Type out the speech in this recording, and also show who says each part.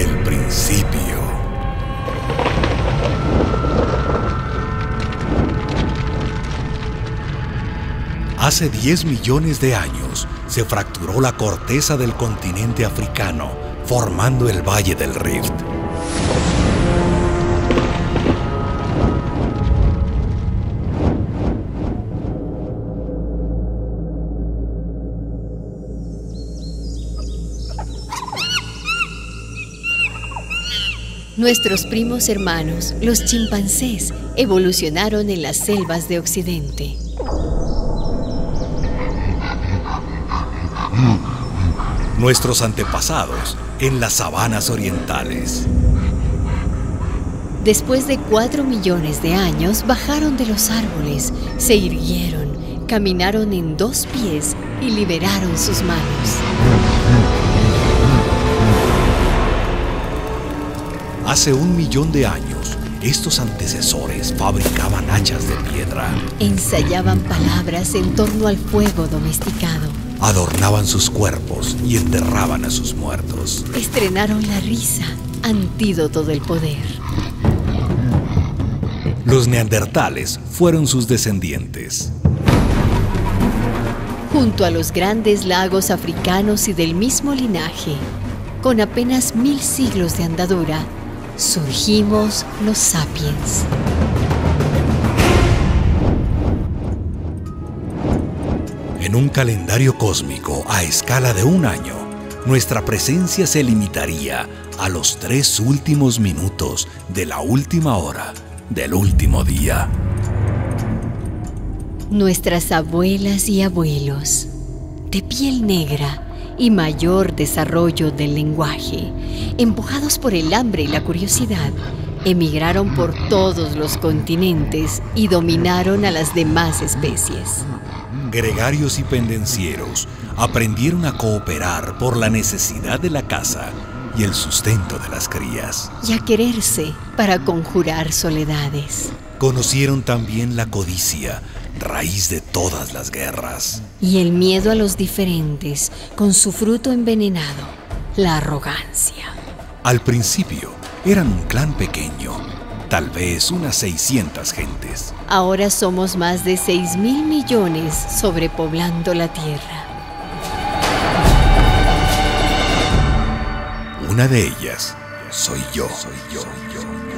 Speaker 1: El principio. Hace 10 millones de años se fracturó la corteza del continente africano, formando el Valle del Rift.
Speaker 2: Nuestros primos hermanos, los chimpancés, evolucionaron en las selvas de Occidente.
Speaker 1: Nuestros antepasados en las sabanas orientales.
Speaker 2: Después de 4 millones de años, bajaron de los árboles, se irguieron, caminaron en 2 pies y liberaron sus manos.
Speaker 1: Hace 1 millón de años, estos antecesores fabricaban hachas de piedra.
Speaker 2: Ensayaban palabras en torno al fuego domesticado.
Speaker 1: Adornaban sus cuerpos y enterraban a sus muertos.
Speaker 2: Estrenaron la risa, antídoto del poder.
Speaker 1: Los neandertales fueron sus descendientes.
Speaker 2: Junto a los grandes lagos africanos y del mismo linaje, con apenas 1000 siglos de andadura, surgimos los sapiens.
Speaker 1: En un calendario cósmico a escala de 1 año, nuestra presencia se limitaría a los 3 últimos minutos de la última hora del último día.
Speaker 2: Nuestras abuelas y abuelos, de piel negra y mayor desarrollo del lenguaje, empujados por el hambre y la curiosidad, emigraron por todos los continentes y dominaron a las demás especies.
Speaker 1: Gregarios y pendencieros aprendieron a cooperar por la necesidad de la caza y el sustento de las crías.
Speaker 2: Y a quererse para conjurar soledades.
Speaker 1: Conocieron también la codicia, raíz de todas las guerras.
Speaker 2: Y el miedo a los diferentes, con su fruto envenenado, la arrogancia.
Speaker 1: Al principio eran un clan pequeño, tal vez unas 600 gentes.
Speaker 2: Ahora somos más de 6.000 millones sobrepoblando la Tierra.
Speaker 1: Una de ellas soy yo.